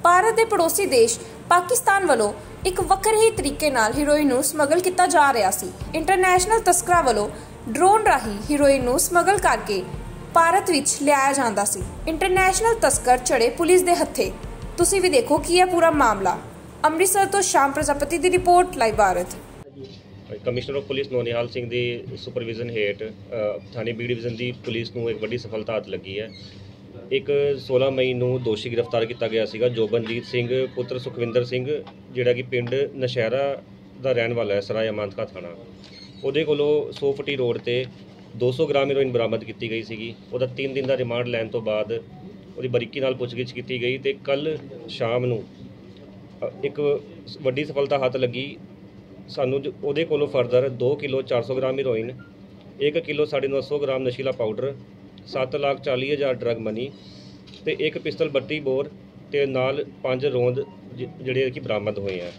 ਭਾਰਤ ਦੇ ਪੜੋਸੀ ਦੇਸ਼ ਪਾਕਿਸਤਾਨ ਵੱਲੋਂ ਇੱਕ ਵੱਖਰੇ ਹੀ ਤਰੀਕੇ ਨਾਲ ਹੀਰੋਇਨ ਨੂੰ ਸਮਗਲ ਕੀਤਾ ਜਾ ਰਿਹਾ ਸੀ। ਇੰਟਰਨੈਸ਼ਨਲ ਤਸਕਰਾਂ ਵੱਲੋਂ ਡਰੋਨ ਰਾਹੀਂ ਹੀਰੋਇਨ ਨੂੰ ਸਮਗਲ ਕਰਕੇ ਭਾਰਤ ਵਿੱਚ ਲਿਆਇਆ ਜਾਂਦਾ ਸੀ। ਇੰਟਰਨੈਸ਼ਨਲ ਤਸਕਰ ਚੜੇ ਪੁਲਿਸ ਦੇ ਹੱਥੇ। ਤੁਸੀਂ ਵੀ ਦੇਖੋ ਕੀ ਹੈ ਪੂਰਾ ਮਾਮਲਾ। ਅੰਮ੍ਰਿਤਸਰ ਤੋਂ ਸ਼ਾਮ ਪ੍ਰਜਾਪਤੀ ਦੀ report live Bharat. Commissioner of police Naunihal Singh की सुपरविजन हेठ थाने बी डिवीजन की पुलिस को एक बड़ी सफलता हाथ लगी है। एक 16 मई को दोषी गिरफ्तार किया गया सीगा जोबनजीत सिंह पुत्र सुखविंदर सिंह जिहड़ा कि पिंड नशहरा का रहने वाला है सराय अमानतका थाना। उहदे कोलों 100 फुटी रोड से 200 ग्राम हीरोइन बरामद की गई सी। उहदा 3 दिन का रिमांड लैन तो बाद उहदी बरीकी नाल पुछगिछ की गई तो कल शाम नूं एक वड्डी सफलता हाथ लगी। सानू उहदे कोलों further 2 kilo 400 gram heroin 1 kilo 950 gram नशीला पाउडर 7,40,000 ड्रग मनी तो एक पिस्टल 32 बोर ते नाल 5 रोंद जिहड़े कि बरामद होए हैं।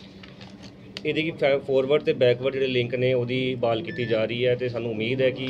इहदी फॉरवर्ड ते बैकवर्ड जिहड़े लिंक ने उहदी भाल की जा रही है तो सानू उम्मीद है कि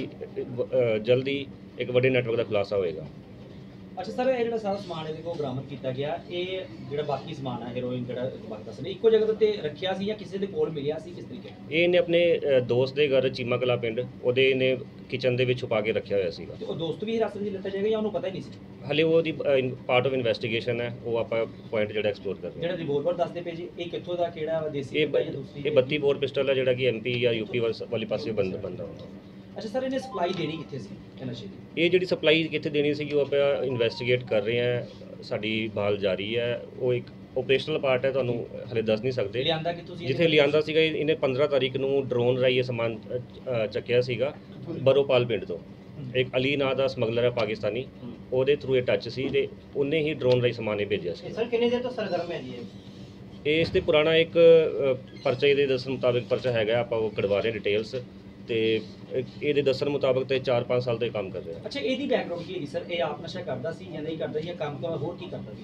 जल्दी एक वड्डे नैटवर्क का खुलासा होएगा। अच्छा सर, ये जो सारा समान है बरामद किया गया, ये जो बाकी समान है हीरोइन जो बाकी दस ने एको जगह ते रखिया सी या किसी दे कोल मिलिया सी, किस तरीके ये इन्हें अपने दोस्त के घर चीमा कला पिंड उहदे इन्हें किचन दे विच छुपा के रखा हुआ सीगा। ते दोस्त भी हिरासत में लिया जाएगा या उन्हें पता ही नहीं सी? हले वो पार्ट ऑफ इन्वेस्टिगेशन है, वो आप पॉइंट जो एक्सप्लोर कर रहे हैं। जो रिवॉल्वर दसते पे जी ये कित्थों दा केड़ा देसी ये 32 बोर पिस्टल है जिहड़ा कि MP या UP वाली पासे बनदा होंदा। अच्छा सर, इन्हें सप्लाई देनी कित्थे सी नशे दी? ये जी सप्लाई कित्थे देनी सी वो आप इन्वेस्टिगेट कर रहे हैं, साडी भाल जारी है। वो एक ऑपरेशनल पार्ट है, तुहानूं हले दस नहीं सकते। जिथे लियांदा सीगा इन्हें 15 तारीख नूं ड्रोन राही समान चक्किया सीगा बरोपाल पिंड तो। एक अली नां दा समगलर है पाकिस्तानी, ਉਹਦੇ थ्रू ਇਹ टच सी ते उन्हें ही ड्रोन राही समान भेजिया सी। सर किन्ने देर तो सरगर्म है जी ये इस ते पुराना एक परचे दे दस्सण मुताबिक परचा हैगा, आपां वो कढवा रहे डिटेल्स ते ਇਹਦੇ ਦੱਸਣ ਮੁਤਾਬਕ ਤੇ 4-5 ਸਾਲ ਤੋਂ ਕੰਮ ਕਰ ਰਿਹਾ। ਅੱਛਾ, ਇਹਦੀ ਬੈਕਗ੍ਰਾਉਂਡ ਕੀ ਹੈ ਸਰ? ਇਹ ਆਪ ਨਸ਼ਾ ਕਰਦਾ ਸੀ ਜਾਂ ਨਹੀਂ ਕਰਦਾ, ਜਾਂ ਕੰਮ ਤੋਂ ਹੋਰ ਕੀ ਕਰਦਾ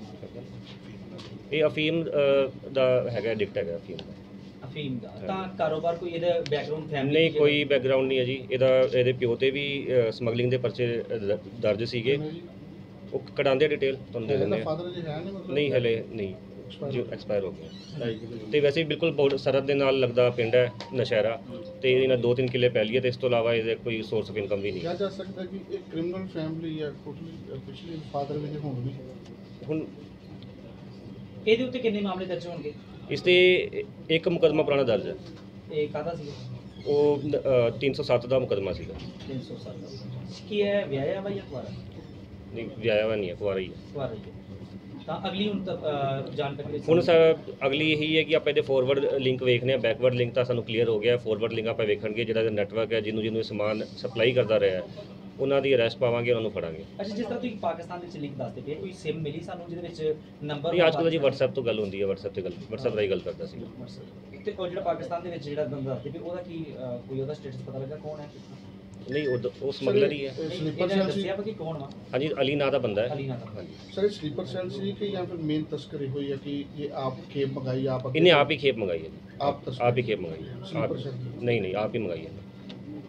ਸੀ? ਇਹ ਅਫੀਮ ਦਾ ਹੈਗਾ, ਐਡਿਕਟ ਹੈਗਾ ਅਫੀਮ ਦਾ। ਤਾਂ ਕਾਰੋਬਾਰ ਕੋਈ ਇਹਦਾ ਬੈਕਗ੍ਰਾਉਂਡ ਫੈਮਿਲੀ ਨਹੀਂ, ਕੋਈ ਬੈਕਗ੍ਰਾਉਂਡ ਨਹੀਂ ਹੈ ਜੀ ਇਹਦੇ ਪਿਓ ਤੇ ਵੀ ਸਮਗਲਿੰਗ ਦੇ ਪਰਚੇ ਦਰਜ ਸੀਗੇ। ਉਹ ਕਢਾਉਂਦੇ ਡਿਟੇਲ ਤੁਹਾਨੂੰ ਦੇ ਦਿੰਦੇ ਨਹੀਂ, ਹਲੇ ਨਹੀਂ ਜੋ ਐਕਸਪਾਇਰ ਹੋ ਗਿਆ। ਤੇ ਵੈਸੇ ਹੀ ਬਿਲਕੁਲ ਸਰਹੱਦ ਦੇ ਨਾਲ ਲੱਗਦਾ ਪਿੰਡ ਹੈ ਨਸ਼ਹਿਰਾ ਤੇ ਇਹਨਾਂ 2-3 ਕਿੱਲੇ ਪੈ ਲਈ ਤੇ ਇਸ ਤੋਂ ਇਲਾਵਾ ਇਹਦੇ ਕੋਈ ਸੋਰਸ ਆਫ ਇਨਕਮ ਵੀ ਨਹੀਂ। ਕਿਹਾ ਜਾ ਸਕਦਾ ਕਿ ਇਹ ਕ੍ਰਿਮੀਨਲ ਫੈਮਿਲੀ ਹੈ ਟੋਟਲੀ, ਪਿਛਲੇ ਫਾਦਰ ਵੀ ਹੁਣ ਇਹਦੇ ਉੱਤੇ ਕਿੰਨੇ ਮਾਮਲੇ ਦਰਜ ਹੋਣਗੇ? ਇਸ ਤੇ ਇੱਕ ਮੁਕੱਦਮਾ ਪੁਰਾਣਾ ਦਰਜ ਹੈ। ਇਹ ਕਾਹਦਾ ਸੀ? ਉਹ 307 ਦਾ ਮੁਕੱਦਮਾ ਸੀਗਾ। 307 ਕੀ ਹੈ? ਵਿਆਹਿਆ ਵਾ ਜਾਂ ਕੁਆਰਾ? ਨਹੀਂ, ਵਿਆਹਿਆ ਵਾ ਨਹੀਂ ਹੈ, ਕੁਆਰਾ ਹੀ ਹੈ। ਕੁਆਰਾ ਹੀ ਹੈ। ਤਾਂ ਅਗਲੀ ਹੁਣ ਜਾਣਕਾਰੀ ਹੁਣ ਸਰ ਅਗਲੀ ਇਹੀ ਹੈ ਕਿ ਆਪਾਂ ਇਹਦੇ ਫੋਰਵਰਡ ਲਿੰਕ ਵੇਖਨੇ ਆ। ਬੈਕਵਰਡ ਲਿੰਕ ਤਾਂ ਸਾਨੂੰ ਕਲੀਅਰ ਹੋ ਗਿਆ, ਫੋਰਵਰਡ ਲਿੰਕ ਆਪਾਂ ਵੇਖਣਗੇ ਜਿਹੜਾ ਨੈਟਵਰਕ ਹੈ ਜਿਹਨੂੰ ਸਮਾਨ ਸਪਲਾਈ ਕਰਦਾ ਰਿਹਾ ਉਹਨਾਂ ਦੀ ਅਰੈਸਟ ਪਾਵਾਂਗੇ, ਉਹਨਾਂ ਨੂੰ ਫੜਾਂਗੇ। ਅੱਛਾ, ਜਿਸ ਤਰ੍ਹਾਂ ਤੁਸੀਂ ਪਾਕਿਸਤਾਨ ਦੇ ਵਿੱਚ ਲਿੰਕ ਦੱਸਦੇ ਪਏ, ਕੋਈ ਸਿਮ ਮਿਲੀ ਸਾਨੂੰ ਜਿਹਦੇ ਵਿੱਚ ਨੰਬਰ? ਨਹੀਂ, ਅੱਜ ਕੱਲ੍ਹ ਜੀ WhatsApp ਤੋਂ ਗੱਲ ਹੁੰਦੀ ਹੈ, WhatsApp ਰਾਹੀਂ ਗੱਲ ਕਰਦਾ ਸੀ। ਤੇ ਉਹ ਜਿਹੜਾ ਪਾਕਿਸਤਾਨ ਦੇ ਵਿੱਚ ਜਿਹੜਾ ਬੰਦਾ ਦੱਸਦੇ ਪਏ ਉਹਦਾ ਕੀ ਕੋਈ ਉਹਦਾ ਸਟੇਟਸ ਪਤਾ ਲੱਗਾ ਕੌਣ ਹੈ? नहीं, वो स्मगलर ही है। हाँ जी, अली ना दा बंदा है। सर स्लीपर सेल सी कि या फिर मेन तस्करी हुई है कि ये आप खेप मंगाई? आप इन्हें आप ही खेप मंगाई है। आप ही खेप मंगाई है। नहीं, आप ही मंगाई है।